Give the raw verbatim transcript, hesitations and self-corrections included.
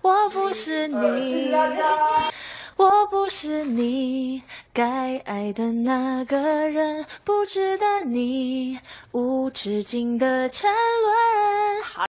我不是你，我不是你该爱的那个人，不值得你无止境的沉沦。